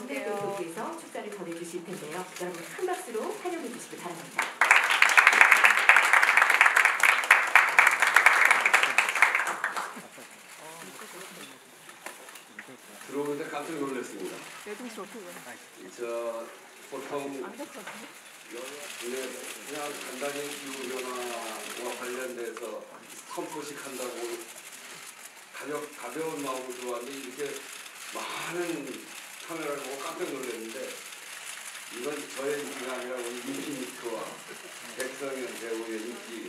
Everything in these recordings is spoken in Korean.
원내 대표께서 축사를 전해주실 텐데요. 여러분 큰 박수로 환영해 주시기 바랍니다. 들어오는데 깜짝 놀랐습니다. 저 보통 그냥 간단히 기후변화와 관련돼서 선포식 한다고 가벼운 마음으로 들어왔는데 이렇게 많은 카메라를 보고 깜짝 놀랐는데 이건 저의 인기가 아니라 우리 인피니트와 백성현 배우의 인기,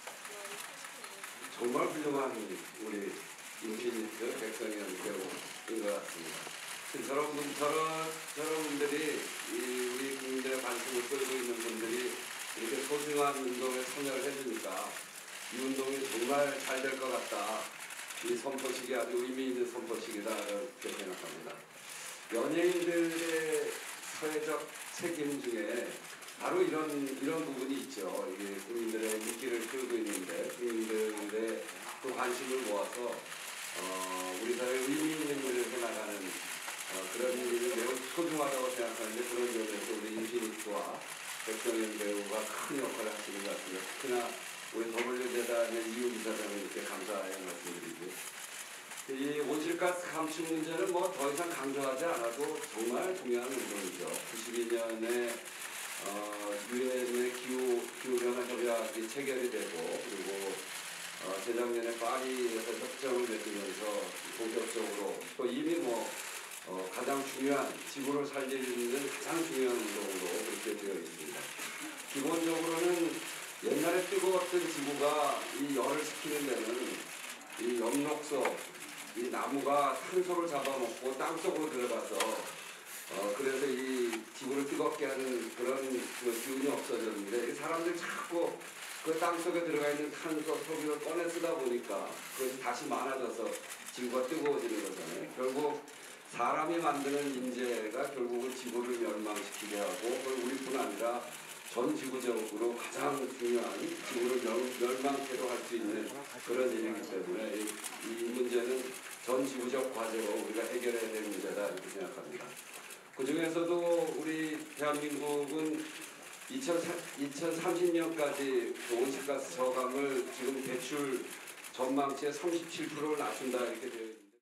정말 훌륭한 우리 인피니트 백성현 배우인 것 같습니다. 저런 분들이 우리 국민들의 관심을 끌고 있는 분들이 이렇게 소중한 운동에 참여를 해주니까 이 운동이 정말 잘 될 것 같다. 이 선포식이 아주 의미 있는 선포식이다 이렇게 생각합니다. 연예인들의 사회적 책임 중에 바로 이런 부분이 있죠. 이게 국민들의 인기를 끌고 있는데 국민들의 또 관심을 모아서 우리 사회에 의미 있는 일을 해나가는 그런 일이 매우 소중하다고 생각하는데 그런 점에서 우리 인피니트와 백성현 배우가 큰 역할을 하시는 것 같습니다. 특히나 우리 더블유재단의 이유 이사장을 이렇게 감사의 말씀드리고 이 온실가스 감축 문제는 뭐 더 이상 강조하지 않아도 정말 중요한 운동이죠. 92년에 유엔의 기후변화 협약이 체결이 되고 그리고 재작년에 파리에서 협정을 맺으면서 본격적으로 또 이미 가장 중요한 지구를 살리는 가장 중요한 운동으로 그렇게 되어 있습니다. 기본적으로는 옛날에 뜨거웠던 지구가 이 열을 식히는 데는 이 엽록소, 이 나무가 탄소를 잡아먹고 땅속으로 들어가서 그래서 이 지구를 뜨겁게 하는 그런 기운이 없어졌는데 사람들이 자꾸 그 땅속에 들어가 있는 탄소, 석유를 꺼내 쓰다 보니까 그것이 다시 많아져서 지구가 뜨거워지는 거잖아요. 결국 사람이 만드는 인재가 결국은 지구를 멸망시키게 하고 그걸 우리뿐 아니라 전 지구적으로 가장 중요한 지구를 멸망케도 할 수 있는 그런 일이기 때문에 이 문제는 전 지구적 과제로 우리가 해결해야 될 문제다 이렇게 생각합니다. 그 중에서도 우리 대한민국은 2030년까지 온실가스 저감을 지금 배출 전망치의 37%를 낮춘다 이렇게 되어 있습니다.